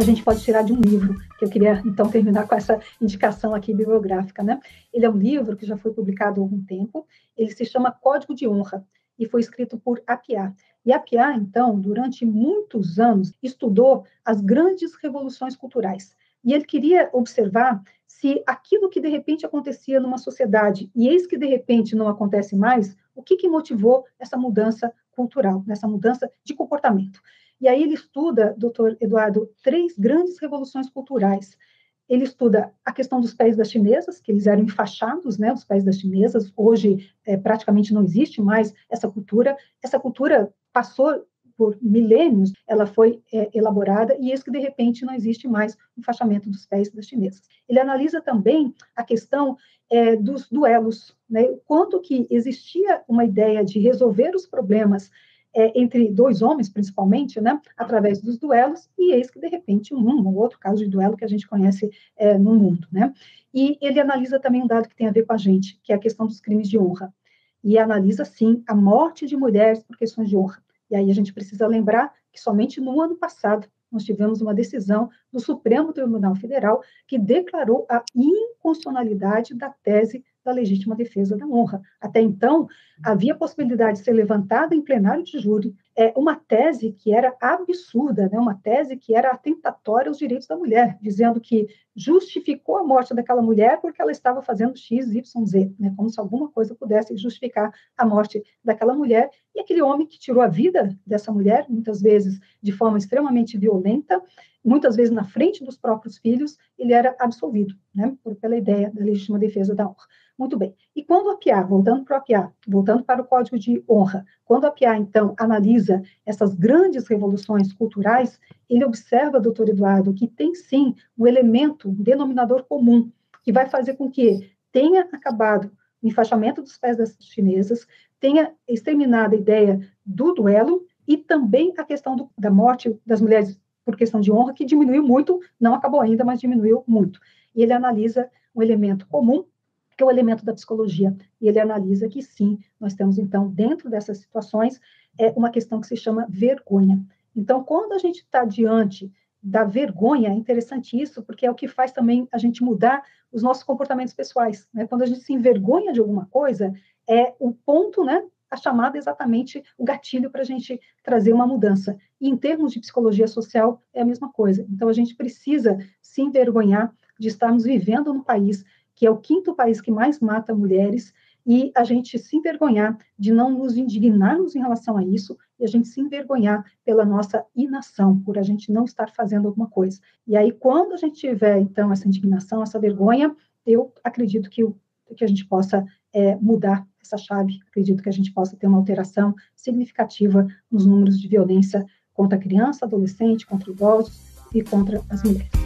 gente pode tirar de um livro, que eu queria, então, terminar com essa indicação aqui bibliográfica, né? Ele é um livro que já foi publicado há algum tempo, ele se chama Código de Honra, e foi escrito por Appiah. E Appiah, então, durante muitos anos, estudou as grandes revoluções culturais. E ele queria observar se aquilo que, de repente, acontecia numa sociedade, e eis que, de repente, não acontece mais, o que motivou essa mudança cultural, essa mudança de comportamento. E aí ele estuda, doutor Eduardo, 3 grandes revoluções culturais. Ele estuda a questão dos pés das chinesas, que eles eram enfaixados, né, os pés das chinesas. Hoje, praticamente não existe mais essa cultura. Essa cultura passou por milênios, ela foi elaborada, e eis que, de repente, não existe mais o enfaixamento dos pés das chinesas. Ele analisa também a questão dos duelos, né, o quanto que existia uma ideia de resolver os problemas entre 2 homens, principalmente, né, através dos duelos, e eis que, de repente, um ou outro caso de duelo que a gente conhece no mundo, né? E ele analisa também um dado que tem a ver com a gente, que é a questão dos crimes de honra. E analisa, sim, a morte de mulheres por questões de honra. E aí a gente precisa lembrar que somente no ano passado nós tivemos uma decisão do Supremo Tribunal Federal que declarou a inconstitucionalidade da tese da legítima defesa da honra. Até então, havia possibilidade de ser levantada em plenário de júri uma tese que era absurda, né? Uma tese que era atentatória aos direitos da mulher, dizendo que justificou a morte daquela mulher porque ela estava fazendo X, Y, Z, né? Como se alguma coisa pudesse justificar a morte daquela mulher, e aquele homem que tirou a vida dessa mulher, muitas vezes de forma extremamente violenta, muitas vezes na frente dos próprios filhos, ele era absolvido, né? Pela ideia da legítima defesa da honra. Muito bem. E quando Appiah, voltando para o Appiah, voltando para o Código de Honra, quando Appiah, então, analisa essas grandes revoluções culturais, ele observa, doutor Eduardo, que tem, sim, um elemento, um denominador comum, que vai fazer com que tenha acabado o enfaixamento dos pés das chinesas, tenha exterminado a ideia do duelo e também a questão da morte das mulheres por questão de honra, que diminuiu muito, não acabou ainda, mas diminuiu muito. E ele analisa um elemento comum, que é o elemento da psicologia, e ele analisa que sim, nós temos então, dentro dessas situações, uma questão que se chama vergonha. Então, quando a gente está diante da vergonha, é interessante isso, porque é o que faz também a gente mudar os nossos comportamentos pessoais, né? Quando a gente se envergonha de alguma coisa, é o ponto, né, a chamada exatamente o gatilho para a gente trazer uma mudança. E em termos de psicologia social, é a mesma coisa. Então, a gente precisa se envergonhar de estarmos vivendo num país que é o 5º país que mais mata mulheres, e a gente se envergonhar de não nos indignarmos em relação a isso, e a gente se envergonhar pela nossa inação, por a gente não estar fazendo alguma coisa. E aí, quando a gente tiver, então, essa indignação, essa vergonha, eu acredito que a gente possa mudar essa chave, acredito que a gente possa ter uma alteração significativa nos números de violência contra a criança, adolescente, contra idosos e contra as mulheres.